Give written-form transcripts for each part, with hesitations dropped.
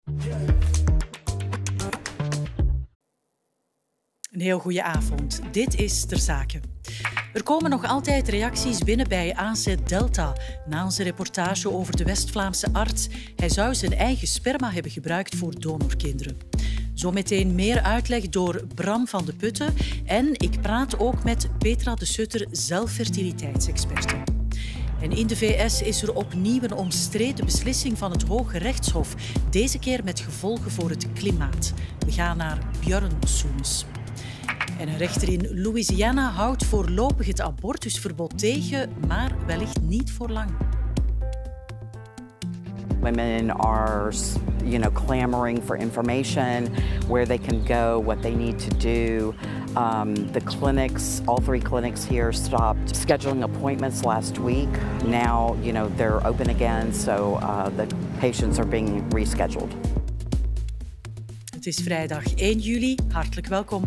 Een heel goede avond. Dit is Ter Zake. Er komen nog altijd reacties binnen bij AZ Delta na onze reportage over de West-Vlaamse arts. Hij zou zijn eigen sperma hebben gebruikt voor donorkinderen. Zometeen meer uitleg door Bram van de Putte en ik praat ook met Petra de Sutter, zelffertiliteitsexperte. En in de VS is er opnieuw een omstreden beslissing van het Hoge Rechtshof. Deze keer met gevolgen voor het klimaat. We gaan naar Björn Soens. En een rechter in Louisiana houdt voorlopig het abortusverbod tegen, maar wellicht niet voor lang. Women are, clamoring for information, where they can go, what they need to do. The clinics, all 3 clinics here stopped scheduling appointments last week. Now, they're open again, so the patients are being rescheduled. Het is vrijdag 1 juli. Hartelijk welkom.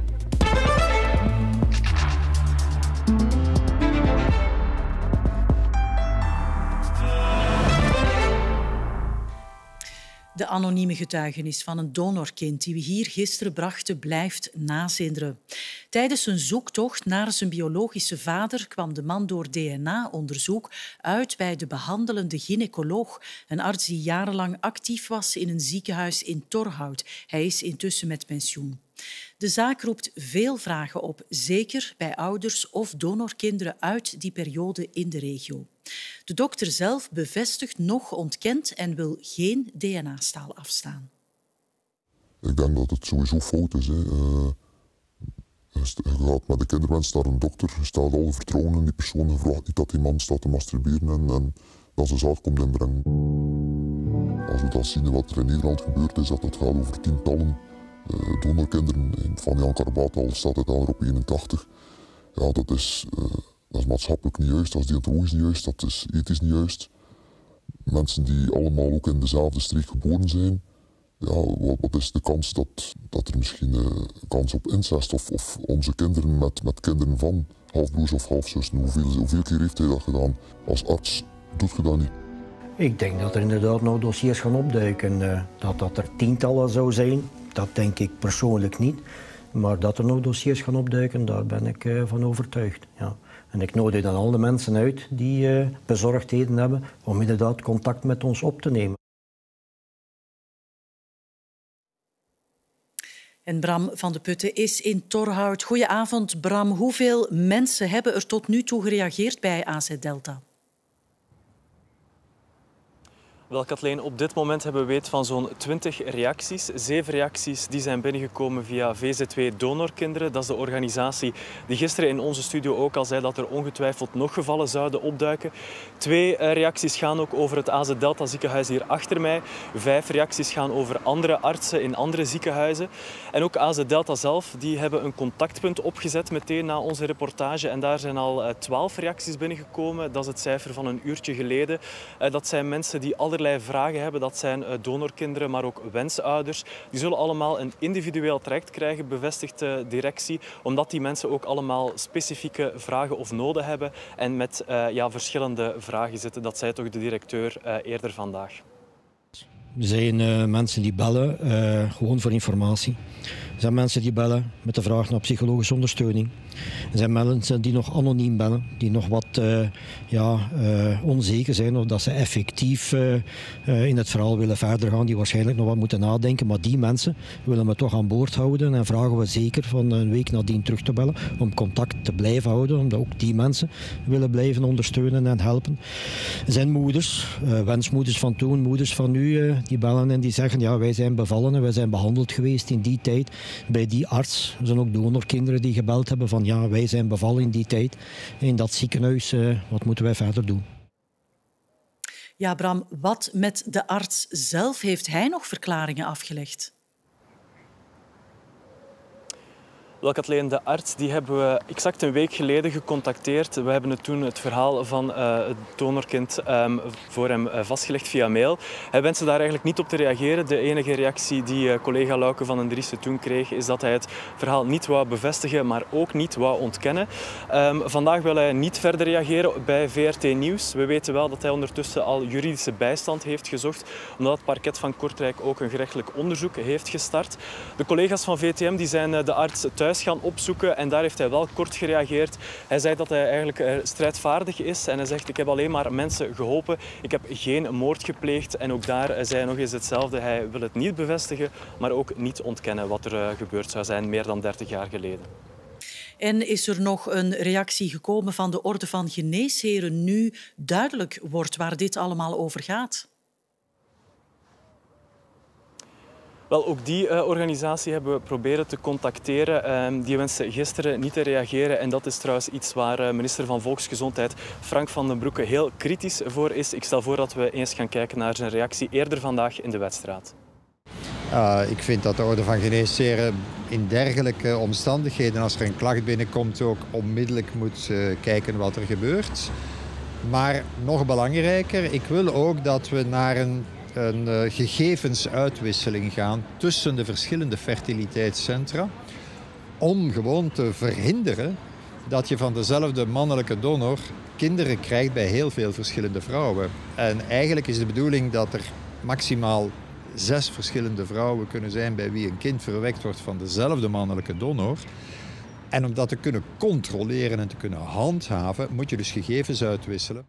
De anonieme getuigenis van een donorkind die we hier gisteren brachten blijft nazinderen. Tijdens een zoektocht naar zijn biologische vader kwam de man door DNA-onderzoek uit bij de behandelende gynaecoloog, een arts die jarenlang actief was in een ziekenhuis in Torhout. Hij is intussen met pensioen. De zaak roept veel vragen op, zeker bij ouders of donorkinderen uit die periode in de regio. De dokter zelf bevestigt nog, ontkent en wil geen DNA-staal afstaan. Ik denk dat het sowieso fout is. Je gaat met de kinderwens naar een dokter, je stelt alle vertrouwen in die persoon, je vraagt niet dat die man staat te masturberen en dat ze zaad komt inbrengen. Als we dan zien wat er in Nederland gebeurt, is dat het gaat over tientallen donorkinderen. Van Jan Karbatal staat het al op 81. Ja, dat is maatschappelijk niet juist, dat is deontologisch niet juist, dat is ethisch niet juist. Mensen die allemaal ook in dezelfde streek geboren zijn, ja, wat is de kans dat er misschien kans op incest of onze kinderen met kinderen van halfbroers of halfzussen, hoeveel keer heeft hij dat gedaan? Als arts doet je dat niet. Ik denk dat er inderdaad nog dossiers gaan opduiken. Dat er tientallen zou zijn, dat denk ik persoonlijk niet. Maar dat er nog dossiers gaan opduiken, daar ben ik van overtuigd. Ja. En ik nodig dan al de mensen uit die bezorgdheden hebben om inderdaad contact met ons op te nemen. En Bram van de Putte is in Torhout. Goedenavond, Bram. Hoeveel mensen hebben er tot nu toe gereageerd bij AZ Delta? Wel, Kathleen, op dit moment hebben we weet van zo'n 20 reacties. 7 reacties die zijn binnengekomen via VZ2 Donorkinderen. Dat is de organisatie die gisteren in onze studio ook al zei dat er ongetwijfeld nog gevallen zouden opduiken. 2 reacties gaan ook over het AZ Delta ziekenhuis hier achter mij. 5 reacties gaan over andere artsen in andere ziekenhuizen. En ook AZ Delta zelf, die hebben een contactpunt opgezet meteen na onze reportage. En daar zijn al 12 reacties binnengekomen. Dat is het cijfer van een uurtje geleden. Dat zijn mensen die allerlei vragen hebben. Dat zijn donorkinderen, maar ook wensouders. Die zullen allemaal een individueel traject krijgen, bevestigt de directie, omdat die mensen ook allemaal specifieke vragen of noden hebben en met verschillende vragen zitten. Dat zei toch de directeur eerder vandaag. Er zijn mensen die bellen, gewoon voor informatie. Er zijn mensen die bellen met de vraag naar psychologische ondersteuning. Er zijn mensen die nog anoniem bellen, die nog wat onzeker zijn of dat ze effectief in het verhaal willen verder gaan, die waarschijnlijk nog wat moeten nadenken. Maar die mensen willen we toch aan boord houden en vragen we zeker van een week nadien terug te bellen om contact te blijven houden, omdat ook die mensen willen blijven ondersteunen en helpen. Er zijn moeders, wensmoeders van toen, moeders van nu, die bellen en die zeggen ja, wij zijn bevallen en wij zijn behandeld geweest in die tijd bij die arts. Er zijn ook donorkinderen die gebeld hebben van ja, wij zijn bevallen in die tijd in dat ziekenhuis, wat moeten wij verder doen? Ja, Bram, wat met de arts zelf? Heeft hij nog verklaringen afgelegd? Wel, Kathleen, de arts die hebben we exact een week geleden gecontacteerd. We hebben toen het verhaal van het donorkind voor hem vastgelegd via mail. Hij wenste daar eigenlijk niet op te reageren. De enige reactie die collega Lauke van den Driessen toen kreeg, is dat hij het verhaal niet wou bevestigen, maar ook niet wou ontkennen. Vandaag wil hij niet verder reageren bij VRT Nieuws. We weten wel dat hij ondertussen al juridische bijstand heeft gezocht, omdat het parket van Kortrijk ook een gerechtelijk onderzoek heeft gestart. De collega's van VTM die zijn de arts thuis gaan opzoeken en daar heeft hij wel kort gereageerd. Hij zei dat hij eigenlijk strijdvaardig is en hij zegt: ik heb alleen maar mensen geholpen, ik heb geen moord gepleegd. En ook daar zei hij nog eens hetzelfde. Hij wil het niet bevestigen, maar ook niet ontkennen wat er gebeurd zou zijn meer dan 30 jaar geleden. En is er nog een reactie gekomen van de Orde van Geneesheren nu duidelijk wordt waar dit allemaal over gaat? Wel, ook die organisatie hebben we proberen te contacteren. Die wenste gisteren niet te reageren. En dat is trouwens iets waar minister van Volksgezondheid Frank van den Broeke heel kritisch voor is. Ik stel voor dat we eens gaan kijken naar zijn reactie eerder vandaag in de Wetstraat. Ik vind dat de Orde van Geneesheren in dergelijke omstandigheden, als er een klacht binnenkomt, ook onmiddellijk moet kijken wat er gebeurt. Maar nog belangrijker, ik wil ook dat we naar een gegevensuitwisseling gaan tussen de verschillende fertiliteitscentra, om gewoon te verhinderen dat je van dezelfde mannelijke donor kinderen krijgt bij heel veel verschillende vrouwen. En eigenlijk is de bedoeling dat er maximaal 6 verschillende vrouwen kunnen zijn bij wie een kind verwekt wordt van dezelfde mannelijke donor. En om dat te kunnen controleren en te kunnen handhaven, moet je dus gegevens uitwisselen.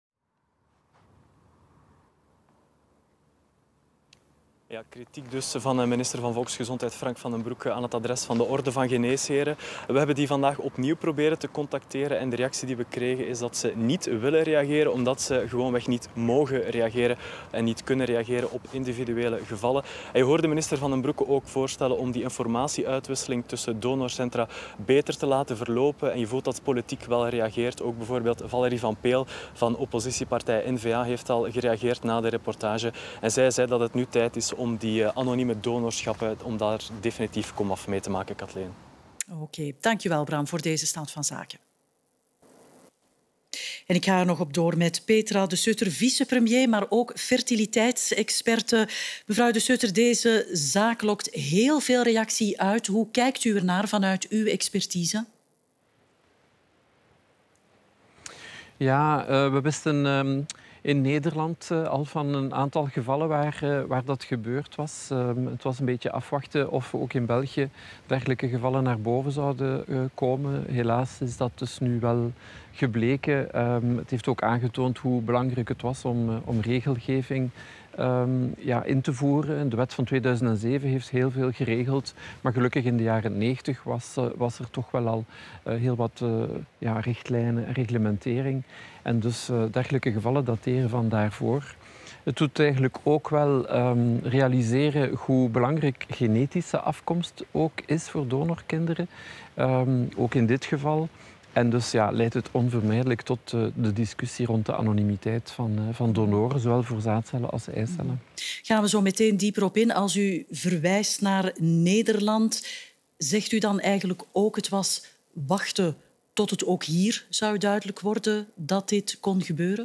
Ja, kritiek dus van minister van Volksgezondheid Frank van den Broeke aan het adres van de Orde van Geneesheren. We hebben die vandaag opnieuw proberen te contacteren en de reactie die we kregen is dat ze niet willen reageren, omdat ze gewoonweg niet mogen reageren en niet kunnen reageren op individuele gevallen. En je hoorde minister van den Broeke ook voorstellen om die informatieuitwisseling tussen donorcentra beter te laten verlopen. En je voelt dat politiek wel reageert. Ook bijvoorbeeld Valerie van Peel van oppositiepartij N-VA heeft al gereageerd na de reportage. En zij zei dat het nu tijd is om die anonieme donorschappen, om daar definitief komaf mee te maken, Kathleen. Oké, dankjewel Bram voor deze stand van zaken. En ik ga er nog op door met Petra de Sutter, vicepremier, maar ook fertiliteitsexperte. Mevrouw de Sutter, deze zaak lokt heel veel reactie uit. Hoe kijkt u ernaar vanuit uw expertise? Ja, we wisten in Nederland al van een aantal gevallen waar dat gebeurd was. Het was een beetje afwachten of ook in België dergelijke gevallen naar boven zouden komen. Helaas is dat dus nu wel gebleken. Het heeft ook aangetoond hoe belangrijk het was om regelgeving in te voeren. De wet van 2007 heeft heel veel geregeld, maar gelukkig in de jaren 90 was er toch wel al heel wat richtlijnen en reglementering. En dus dergelijke gevallen dateren van daarvoor. Het doet eigenlijk ook wel realiseren hoe belangrijk genetische afkomst ook is voor donorkinderen. Ook in dit geval. En dus leidt het onvermijdelijk tot de discussie rond de anonimiteit van donoren, zowel voor zaadcellen als eicellen. Gaan we zo meteen dieper op in. Als u verwijst naar Nederland, zegt u dan eigenlijk ook het was wachten tot het ook hier zou duidelijk worden dat dit kon gebeuren?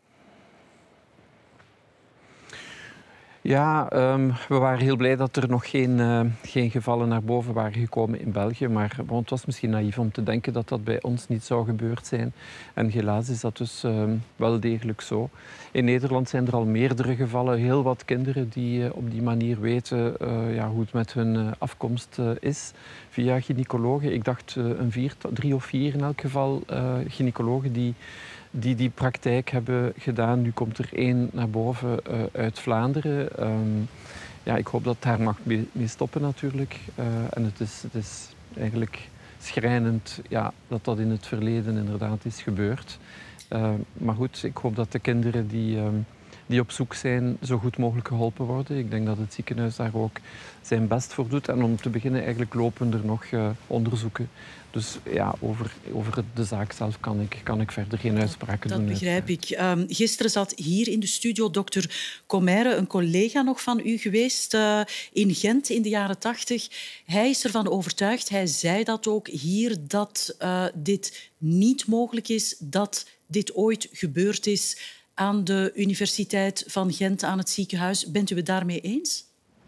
Ja, we waren heel blij dat er nog geen gevallen naar boven waren gekomen in België. Maar het was misschien naïef om te denken dat dat bij ons niet zou gebeurd zijn. En helaas is dat dus wel degelijk zo. In Nederland zijn er al meerdere gevallen. Heel wat kinderen die op die manier weten hoe het met hun afkomst is. Via gynaecologen. Ik dacht 3 of 4 in elk geval gynaecologen die praktijk hebben gedaan. Nu komt er 1 naar boven uit Vlaanderen. Ik hoop dat het daar mag mee stoppen natuurlijk. En het is eigenlijk schrijnend dat in het verleden inderdaad is gebeurd. Maar goed, ik hoop dat de kinderen die die op zoek zijn, zo goed mogelijk geholpen worden. Ik denk dat het ziekenhuis daar ook zijn best voor doet. En om te beginnen, eigenlijk lopen er nog onderzoeken. Dus ja, over de zaak zelf kan ik verder geen uitspraken doen. Dat begrijp ik. Gisteren zat hier in de studio dokter Comaire, een collega nog van u geweest, in Gent in de jaren 80. Hij is ervan overtuigd, hij zei dat ook hier, dat dit niet mogelijk is, dat dit ooit gebeurd is aan de Universiteit van Gent, aan het ziekenhuis. Bent u het daarmee eens?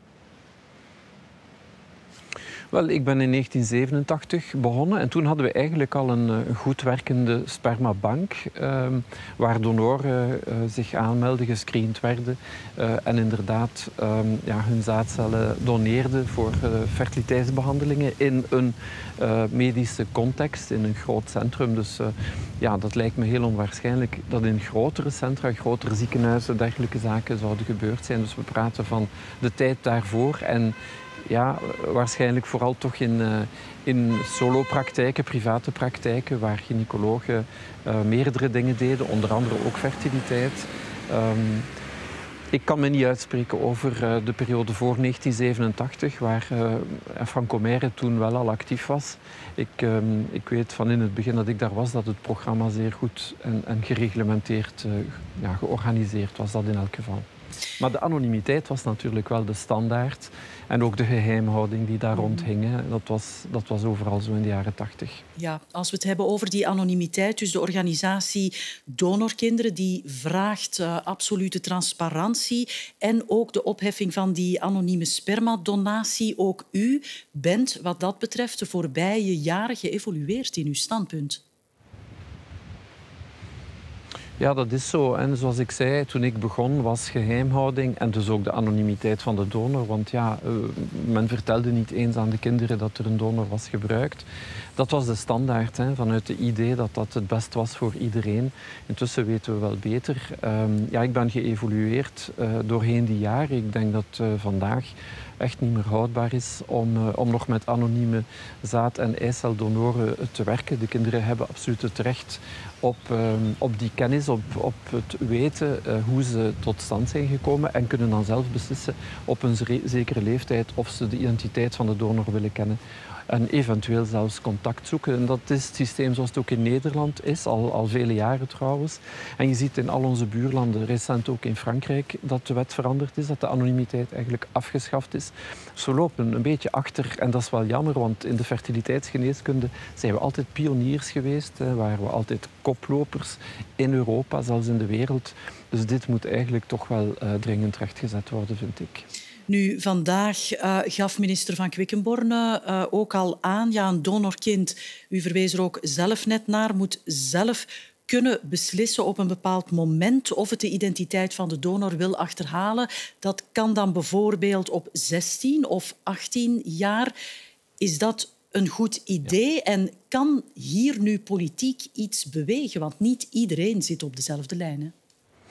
Wel, ik ben in 1987 begonnen en toen hadden we eigenlijk al een goed werkende spermabank waar donoren zich aanmelden, gescreend werden en inderdaad hun zaadcellen doneerden voor fertiliteitsbehandelingen in een medische context, in een groot centrum. Dus dat lijkt me heel onwaarschijnlijk dat in grotere centra, grotere ziekenhuizen, dergelijke zaken zouden gebeurd zijn. Dus we praten van de tijd daarvoor en ja, waarschijnlijk vooral toch in solopraktijken, private praktijken, waar gynaecologen meerdere dingen deden, onder andere ook fertiliteit. Ik kan me niet uitspreken over de periode voor 1987, waar Frank Comaire toen wel al actief was. Ik weet van in het begin dat ik daar was, dat het programma zeer goed en gereglementeerd georganiseerd was, dat in elk geval. Maar de anonimiteit was natuurlijk wel de standaard. En ook de geheimhouding die daar rondhing. Dat was overal zo in de jaren 80. Ja, als we het hebben over die anonimiteit, dus de organisatie Donorkinderen, die vraagt absolute transparantie en ook de opheffing van die anonieme spermadonatie. Ook u bent wat dat betreft de voorbije jaren geëvolueerd in uw standpunt. Ja, dat is zo. En zoals ik zei, toen ik begon was geheimhouding en dus ook de anonimiteit van de donor. Want ja, men vertelde niet eens aan de kinderen dat er een donor was gebruikt. Dat was de standaard, vanuit het idee dat dat het best was voor iedereen. Intussen weten we wel beter. Ik ben geëvolueerd doorheen die jaren. Ik denk dat vandaag echt niet meer houdbaar is om nog met anonieme zaad- en eiceldonoren te werken. De kinderen hebben absoluut het recht op die kennis, op het weten hoe ze tot stand zijn gekomen en kunnen dan zelf beslissen op een zekere leeftijd of ze de identiteit van de donor willen kennen. En eventueel zelfs contact zoeken. En dat is het systeem zoals het ook in Nederland is, al vele jaren trouwens. En je ziet in al onze buurlanden, recent ook in Frankrijk, dat de wet veranderd is, dat de anonimiteit eigenlijk afgeschaft is. Dus we lopen een beetje achter en dat is wel jammer, want in de fertiliteitsgeneeskunde zijn we altijd pioniers geweest, waren we altijd koplopers in Europa, zelfs in de wereld. Dus dit moet eigenlijk toch wel dringend rechtgezet worden, vind ik. Nu, vandaag gaf minister Van Quickenborne ook al aan, een donorkind, u verwees er ook zelf net naar, moet zelf kunnen beslissen op een bepaald moment of het de identiteit van de donor wil achterhalen. Dat kan dan bijvoorbeeld op 16 of 18 jaar. Is dat een goed idee? Ja. En kan hier nu politiek iets bewegen? Want niet iedereen zit op dezelfde lijn, hè?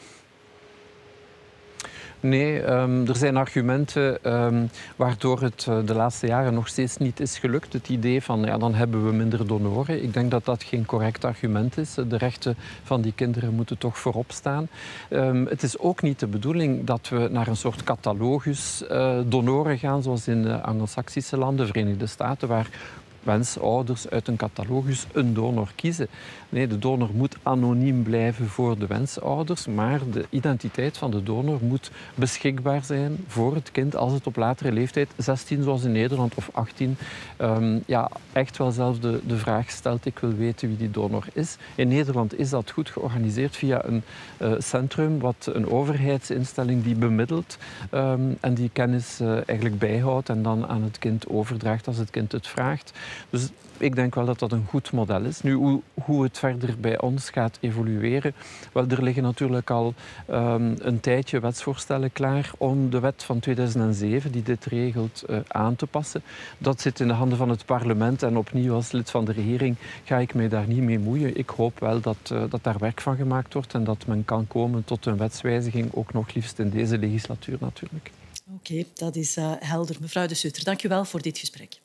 Nee, er zijn argumenten waardoor het de laatste jaren nog steeds niet is gelukt. Het idee van, dan hebben we minder donoren. Ik denk dat dat geen correct argument is. De rechten van die kinderen moeten toch voorop staan. Het is ook niet de bedoeling dat we naar een soort catalogus donoren gaan, zoals in de Anglo-Saxische landen, Verenigde Staten, waar wensouders uit een catalogus een donor kiezen. Nee, de donor moet anoniem blijven voor de wensouders, maar de identiteit van de donor moet beschikbaar zijn voor het kind als het op latere leeftijd, 16 zoals in Nederland of 18, echt wel zelf de vraag stelt, ik wil weten wie die donor is. In Nederland is dat goed georganiseerd via een centrum, een overheidsinstelling die bemiddelt en die kennis eigenlijk bijhoudt en dan aan het kind overdraagt als het kind het vraagt. Dus ik denk wel dat dat een goed model is. Nu, hoe het verder bij ons gaat evolueren, wel, er liggen natuurlijk al een tijdje wetsvoorstellen klaar om de wet van 2007, die dit regelt, aan te passen. Dat zit in de handen van het parlement en opnieuw als lid van de regering ga ik mij daar niet mee moeien. Ik hoop wel dat daar werk van gemaakt wordt en dat men kan komen tot een wetswijziging, ook nog liefst in deze legislatuur natuurlijk. Oké, dat is helder. Mevrouw De Sutter, dank u wel voor dit gesprek.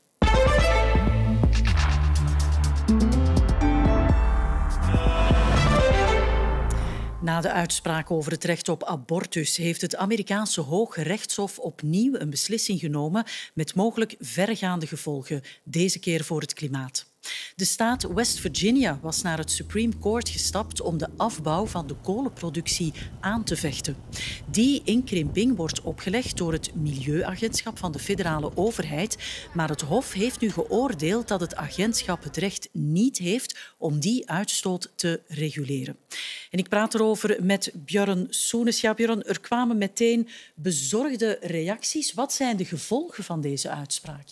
Na de uitspraak over het recht op abortus heeft het Amerikaanse Hoge Rechtshof opnieuw een beslissing genomen met mogelijk verregaande gevolgen, deze keer voor het klimaat. De staat West Virginia was naar het Supreme Court gestapt om de afbouw van de kolenproductie aan te vechten. Die inkrimping wordt opgelegd door het Milieuagentschap van de federale overheid, maar het Hof heeft nu geoordeeld dat het agentschap het recht niet heeft om die uitstoot te reguleren. En ik praat erover met Björn Soenes. Ja, Björn, er kwamen meteen bezorgde reacties. Wat zijn de gevolgen van deze uitspraak?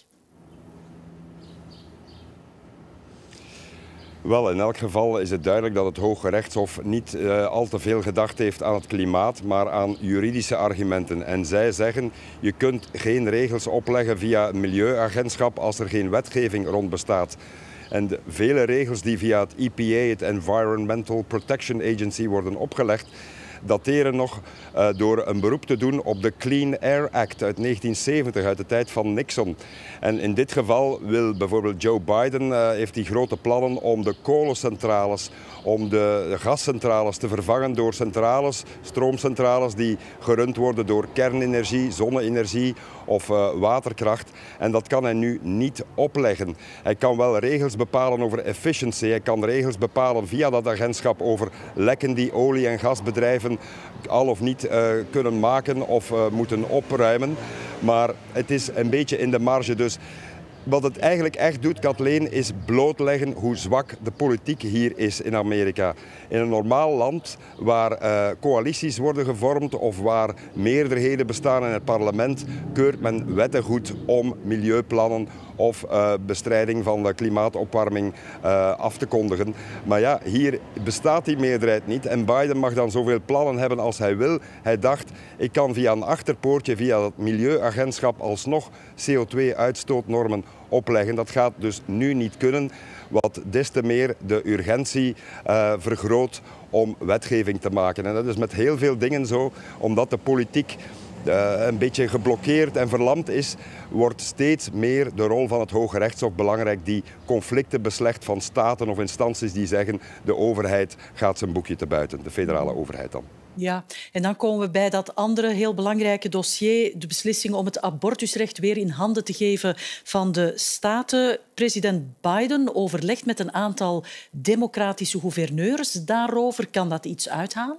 Wel, in elk geval is het duidelijk dat het Hoge Rechtshof niet al te veel gedacht heeft aan het klimaat, maar aan juridische argumenten. En zij zeggen, je kunt geen regels opleggen via het Milieuagentschap als er geen wetgeving rond bestaat. En de vele regels die via het EPA, het Environmental Protection Agency, worden opgelegd, dateren nog door een beroep te doen op de Clean Air Act uit 1970, uit de tijd van Nixon. En in dit geval wil bijvoorbeeld Joe Biden heeft die grote plannen om de kolencentrales, om de gascentrales te vervangen door centrales, stroomcentrales die gerund worden door kernenergie, zonne-energie of waterkracht. En dat kan hij nu niet opleggen. Hij kan wel regels bepalen over efficiency. Hij kan regels bepalen via dat agentschap over lekken die olie- en gasbedrijven al of niet kunnen maken of moeten opruimen. Maar het is een beetje in de marge. Dus wat het eigenlijk echt doet, Kathleen, is blootleggen hoe zwak de politiek hier is in Amerika. In een normaal land waar coalities worden gevormd of waar meerderheden bestaan in het parlement, keurt men wetten goed om milieuplannen of bestrijding van de klimaatopwarming af te kondigen. Maar ja, hier bestaat die meerderheid niet en Biden mag dan zoveel plannen hebben als hij wil. Hij dacht, ik kan via een achterpoortje, via het Milieuagentschap, alsnog CO2-uitstootnormen opleggen. Dat gaat dus nu niet kunnen, wat des te meer de urgentie vergroot om wetgeving te maken. En dat is met heel veel dingen zo, omdat de politiek een beetje geblokkeerd en verlamd is, wordt steeds meer de rol van het Hoge Rechtshof belangrijk die conflicten beslecht van staten of instanties die zeggen de overheid gaat zijn boekje te buiten, de federale overheid dan. Ja, en dan komen we bij dat andere heel belangrijke dossier, de beslissing om het abortusrecht weer in handen te geven van de staten. President Biden overlegt met een aantal democratische gouverneurs daarover. Kan dat iets uithalen?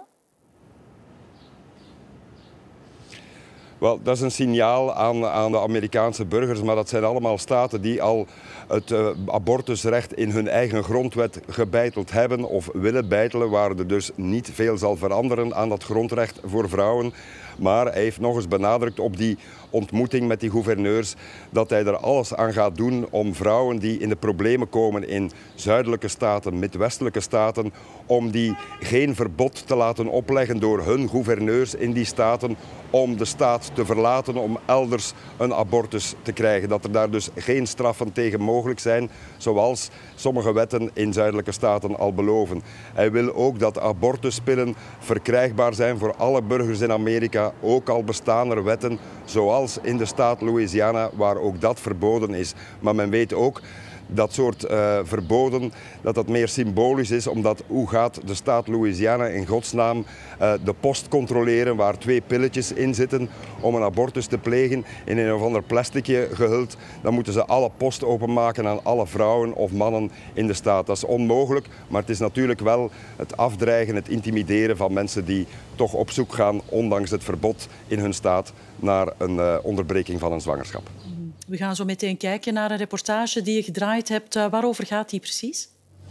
Wel, dat is een signaal aan de Amerikaanse burgers, maar dat zijn allemaal staten die al het abortusrecht in hun eigen grondwet gebeiteld hebben of willen beitelen, waar er dus niet veel zal veranderen aan dat grondrecht voor vrouwen. Maar hij heeft nog eens benadrukt op die ontmoeting met die gouverneurs dat hij er alles aan gaat doen om vrouwen die in de problemen komen in zuidelijke staten, midwestelijke staten, om die geen verbod te laten opleggen door hun gouverneurs in die staten om de staat te verlaten, om elders een abortus te krijgen. Dat er daar dus geen straffen tegen mogelijk zijn, zoals sommige wetten in zuidelijke staten al beloven. Hij wil ook dat abortuspillen verkrijgbaar zijn voor alle burgers in Amerika, ook al bestaan er wetten, zoals in de staat Louisiana, waar ook dat verboden is. Maar men weet ook dat soort verboden, dat meer symbolisch is, omdat hoe gaat de staat Louisiana in godsnaam de post controleren waar 2 pilletjes in zitten om een abortus te plegen in een of ander plasticje gehuld. Dan moeten ze alle post openmaken aan alle vrouwen of mannen in de staat. Dat is onmogelijk, maar het is natuurlijk wel het afdreigen, het intimideren van mensen die toch op zoek gaan, ondanks het verbod in hun staat, naar een onderbreking van een zwangerschap. We gaan zo meteen kijken naar een reportage die je gedraaid hebt. Waarover gaat die precies?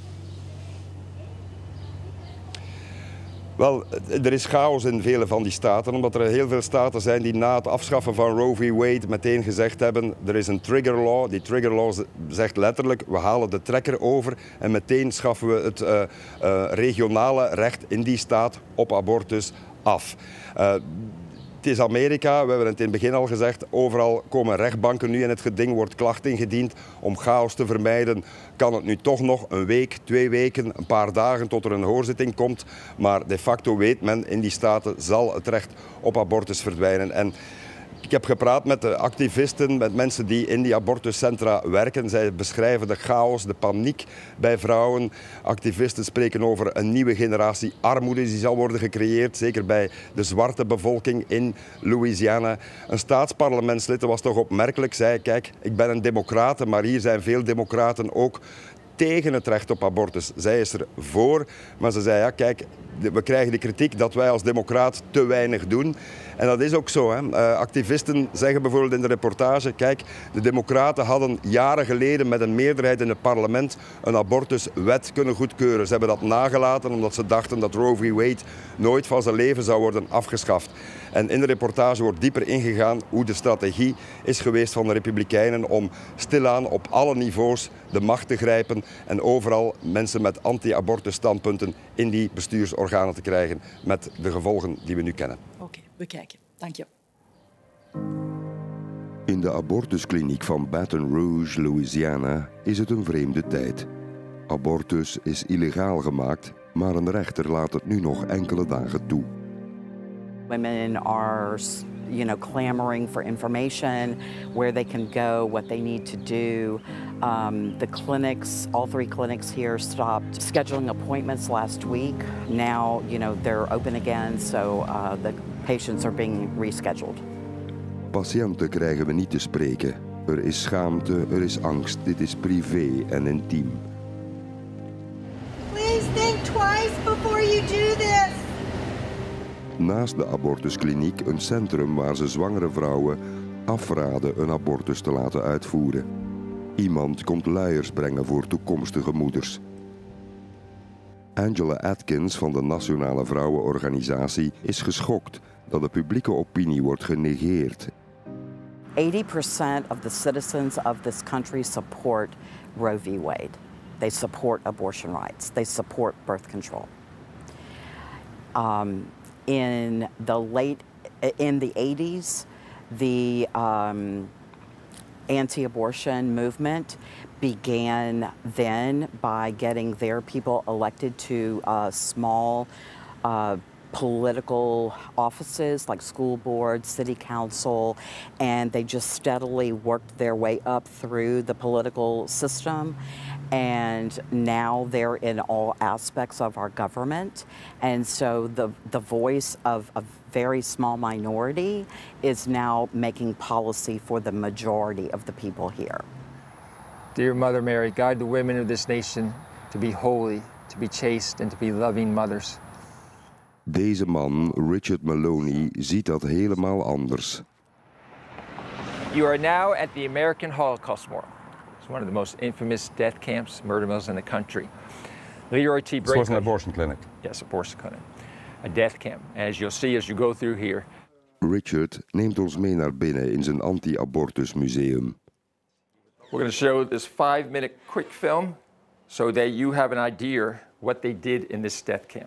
Wel, er is chaos in vele van die staten, omdat er heel veel staten zijn die na het afschaffen van Roe v. Wade meteen gezegd hebben, er is een trigger law. Die trigger law zegt letterlijk, we halen de trekker over en meteen schaffen we het regionale recht in die staat op abortus af. Het is Amerika, we hebben het in het begin al gezegd, overal komen rechtbanken nu in het geding, wordt klacht ingediend om chaos te vermijden. Kan het nu toch nog een week, 2 weken, een paar dagen tot er een hoorzitting komt. Maar de facto weet men, in die staten zal het recht op abortus verdwijnen. En Ik heb gepraat met de activisten, met mensen die in die abortuscentra werken. Zij beschrijven de chaos, de paniek bij vrouwen. Activisten spreken over een nieuwe generatie armoede die zal worden gecreëerd. Zeker bij de zwarte bevolking in Louisiana. Een staatsparlementslid, dat was toch opmerkelijk, zei: kijk, ik ben een democrate, maar hier zijn veel democraten ook tegen het recht op abortus. Zij is er voor, maar ze zei: ja, kijk, we krijgen de kritiek dat wij als democraat te weinig doen. En dat is ook zo. Hè. Activisten zeggen bijvoorbeeld in de reportage: kijk, de democraten hadden jaren geleden met een meerderheid in het parlement een abortuswet kunnen goedkeuren. Ze hebben dat nagelaten omdat ze dachten dat Roe v. Wade nooit van zijn leven zou worden afgeschaft. En in de reportage wordt dieper ingegaan hoe de strategie is geweest van de Republikeinen om stilaan op alle niveaus de macht te grijpen en overal mensen met anti-abortus standpunten in die bestuursorganen te krijgen, met de gevolgen die we nu kennen. Oké, we kijken. Dank je. In de abortuskliniek van Baton Rouge, Louisiana, is het een vreemde tijd. Abortus is illegaal gemaakt, maar een rechter laat het nu nog enkele dagen toe. Women are, clamoring for information, where they can go, what they need to do. The clinics, all 3 clinics here stopped scheduling appointments last week. Now, they're open again, so the patients are being rescheduled. Patiënten krijgen we niet te spreken. Er is schaamte, er is angst. Dit is privé en intiem. Please think twice before you do this. Naast de abortuskliniek een centrum waar ze zwangere vrouwen afraden een abortus te laten uitvoeren. Iemand komt luiers brengen voor toekomstige moeders. Angela Atkins van de Nationale Vrouwenorganisatie is geschokt dat de publieke opinie wordt genegeerd. 80% of the citizens of this country support Roe v. Wade. They support abortion rights. They support birth control. In the 80s, the anti-abortion movement began then by getting their people elected to small political offices like school board, city council, and they just steadily worked their way up through the political system. And now they're in all aspects of our government. And so the voice of a very small minority is now making policy for the majority of the people here. Dear Mother Mary, guide the women of this nation to be holy, to be chaste, and to be loving mothers. Deze man, Richard Maloney, ziet dat helemaal anders. You are now at the American Holocaust Memorial. It's one of the most infamous death camps, murder mills in the country. Leroy T. Brady. This was an abortion clinic. Yes, abortion clinic. A death camp, as you'll see as you go through here. Richard neemt ons mee naar binnen in zijn anti-abortus museum. We're going to show this 5-minute quick film so that you have an idea what they did in this death camp.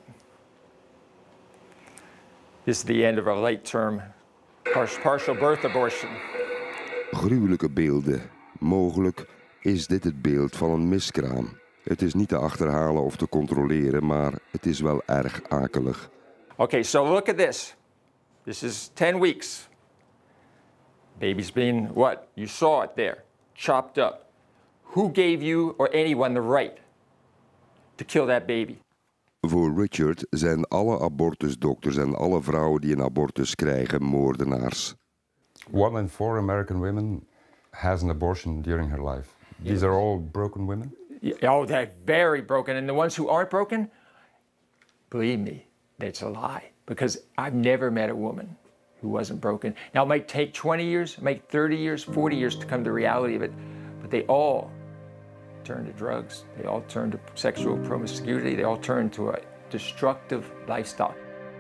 This is the end of a late-term partial birth abortion. Gruwelijke beelden. Mogelijk is dit het beeld van een miskraam. Het is niet te achterhalen of te controleren, maar het is wel erg akelig. Okay, so look at this. This is 10 weeks. Baby's been what? You saw it there, chopped up. Who gave you or anyone the right to kill that baby? Voor Richard zijn alle abortusdokters en alle vrouwen die een abortus krijgen moordenaars. 1 in 4 American women has an abortion during her life. These are all broken women? Oh, they're very broken. And the ones who aren't broken, believe me, that's a lie. Because I've never met a woman who wasn't broken. Now, it might take 20 years, it might 30 years, 40 years to come to the reality of it, but they all turn to drugs. They all turn to sexual promiscuity. They all turn to a destructive lifestyle.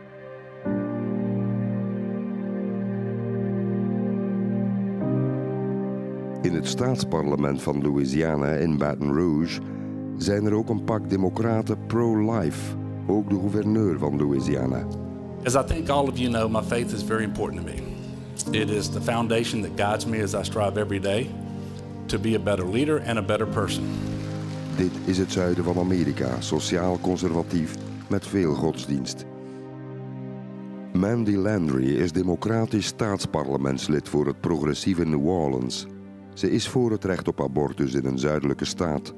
In het staatsparlement van Louisiana in Baton Rouge zijn er ook een pak democraten pro-life. Ook de gouverneur van Louisiana. As I think all of you know, my faith is very important to me. It is the foundation that guides me as I strive every day to be a better leader and a better person. Dit is het zuiden van Amerika, sociaal conservatief met veel godsdienst. Mandy Landry is democratisch staatsparlementslid voor het progressieve New Orleans. Ze is voor het recht op abortus in een zuidelijke staat.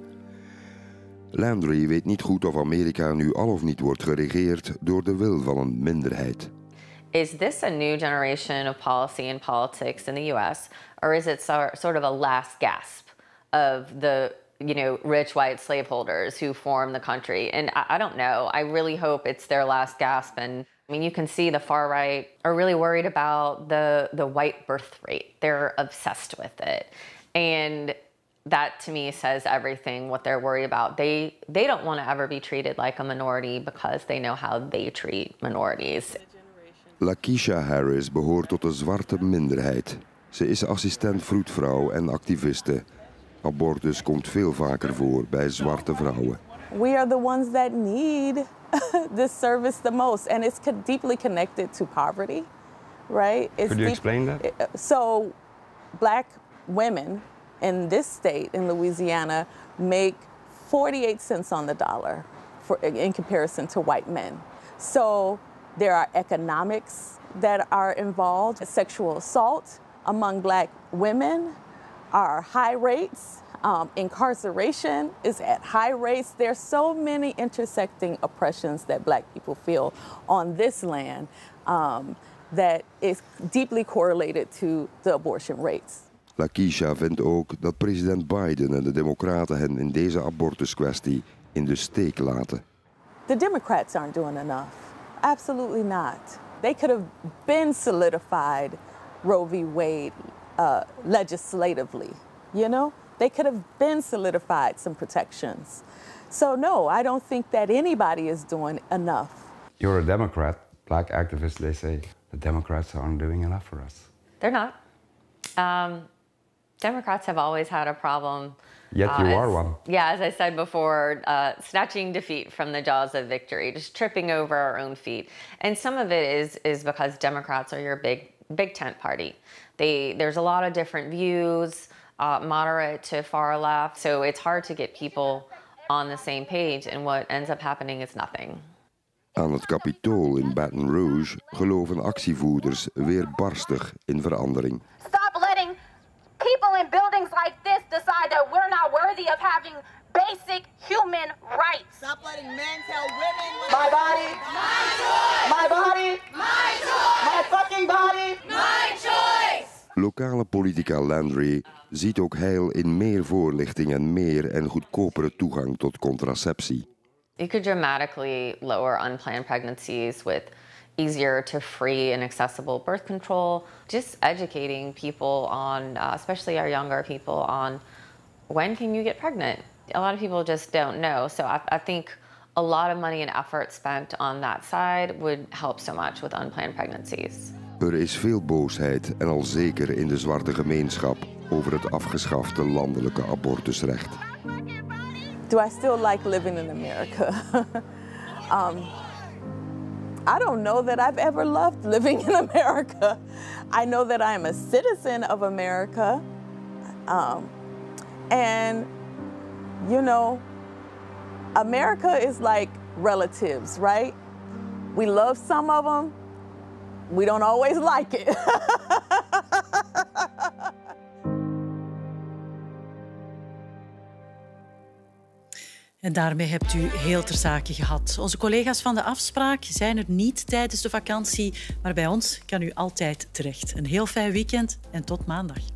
Landry weet niet goed of Amerika nu al of niet wordt geregeerd door de wil van een minderheid. Is this a new generation of policy and politics in the U.S., or is it sort of a last gasp of the rich white slaveholders who formed the country? And I don't know. I really hope it's their last gasp. And I mean, you can see the far right are really worried about the white birth rate. They're obsessed with it. And that to me says everything what they're worried about. They don't want to ever be treated like a minority because they know how they treat minorities. Lakeisha Harris behoort tot de zwarte minderheid. Ze is assistent vroedvrouw en activiste. Abortus komt veel vaker voor bij zwarte vrouwen. We are the ones that need this service the most, and it's deeply connected to poverty, right? Could you explain that? So, black women in this state, in Louisiana, make 48 cents on the dollar in comparison to white men. So there are economics that are involved. Sexual assault among black women are high rates. Incarceration is at high rates. There's so many intersecting oppressions that black people feel on this land that is deeply correlated to the abortion rates. Lakeisha vindt ook dat president Biden en de Democraten hen in deze abortuskwestie in de steek laten. The Democrats aren't doing enough. Absolutely not. They could have been solidified Roe v. Wade legislatively, you know? They could have been solidified some protections. So no, I don't think that anybody is doing enough. You're a Democrat. Black activists, they say, the Democrats aren't doing enough for us. They're not. Democrats have always had a problem. Yet you are one. Yeah, as I said before, snatching defeat from the jaws of victory, just tripping over our own feet. And some of it is because Democrats are your big tent party. There's a lot of different views, moderate to far left, so it's hard to get people on the same page, and what ends up happening is nothing. Aan het Capitool in Baton Rouge geloven actievoerders weerbarstig in verandering. Stop letting people in buildings like this decide that we're not worthy of having basic human rights. Stop letting men tell women my body, my choice. My body, my choice. My fucking body, my choice. Lokale politica Landry ziet ook heil in meer voorlichting en meer en goedkopere toegang tot contraceptie. You could dramatically lower unplanned pregnancies with easier to free and accessible birth control. Just educating people on, especially our younger people, on when can you get pregnant? A lot of people just don't know. So I think a lot of money and effort spent on that side would help so much with unplanned pregnancies. Er is veel boosheid en al zeker in de zwarte gemeenschap over het afgeschafte landelijke abortusrecht. Do I still like living in America? I don't know that I've ever loved living in America. I know that I am a citizen of America. And, you know, America is like relatives, right? We love some of them. We don't always like it. En daarmee hebt u heel ter zake gehad. Onze collega's van de Afspraak zijn er niet tijdens de vakantie, maar bij ons kan u altijd terecht. Een heel fijn weekend en tot maandag.